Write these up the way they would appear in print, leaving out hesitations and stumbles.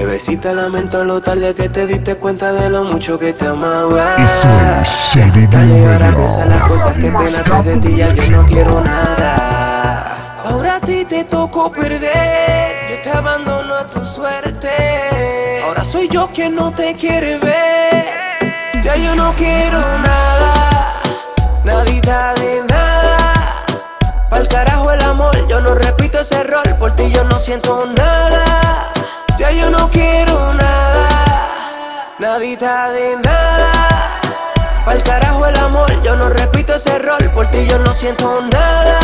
Bebecita, lamento lo tarde que te diste cuenta de lo mucho que te amaba. Esto es CBD Dale, ahora Radio. piensa las cosas que pena que de ti ya yo no quiero nada. Ahora a ti te tocó perder, yo te abandono a tu suerte. Ahora soy yo quien no te quiere ver. Ya yo no quiero nada, nadita de nada. Pa'l carajo el amor, yo no repito ese rol. Por ti yo no siento nada. Ya yo no quiero nada, nadita de nada. Pa'l carajo el amor, yo no repito ese rol. Por ti yo no siento nada.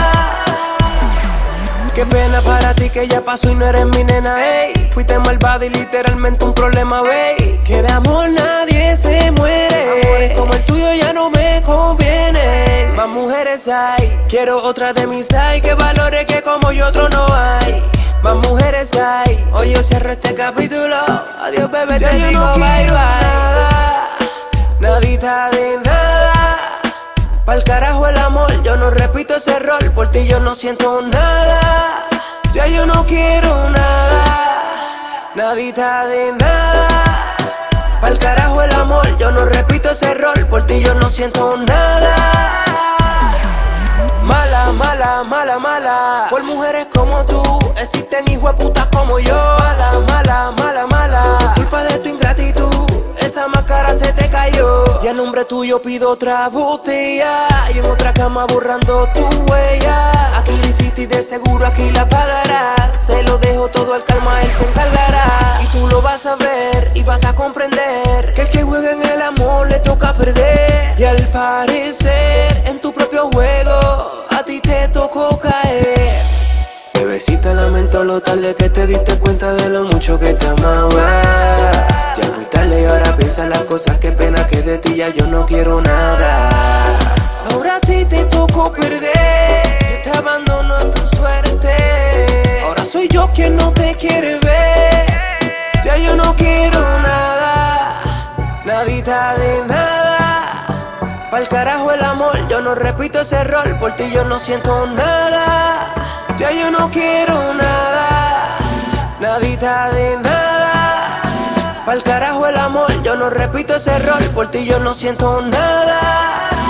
Qué pena para ti que ya pasó y no eres mi nena, ey. Fuiste malvada y literalmente un problema, wey. Que de amor nadie se muere. Amores como el tuyo ya no me conviene. Más mujeres hay, quiero otra de mis hay. Que valore que como yo otro no hay. Más mujeres hay, hoy yo cierro este capítulo. Adiós bebé, te digo no bye bye. Nada, nadita de nada. Pa'l carajo el amor, yo no repito ese rol. Por ti yo no siento nada. Ya yo no quiero nada, nadita de nada. Pa'l carajo el amor, yo no repito ese rol. Por ti yo no siento nada. Mala, mala, mala, mala. Por mujeres como tú existen hijos de putas como yo. Mala, mala, mala, mala. Culpa de tu ingratitud, esa máscara se te cayó. Y a nombre tuyo pido otra botella. Y en otra cama borrando tu huella. Aquí lo hiciste y de seguro aquí la pagarás. Se lo dejo todo al calma, él se encargará. Y tú lo vas a ver y vas a comprender que el que juega en el amor le toca perder. Y al parecer en tu propio juego a ti te tocó caer. Bebecita, lamento lo tarde que te diste cuenta de lo mucho que te amaba. Ya muy tarde y ahora piensa las cosas, qué pena que de ti ya yo no quiero nada. Ahora a ti te tocó perder, yo te abandono a tu suerte. Ahora soy yo quien no te quiere ver. Ya yo no quiero nada, nadita de nada. Pa'l carajo el amor, yo no repito ese rol. Por ti yo no siento nada. Ya yo no quiero nada, nadita de nada. Pa'l carajo el amor, yo no repito ese rol. Por ti yo no siento nada.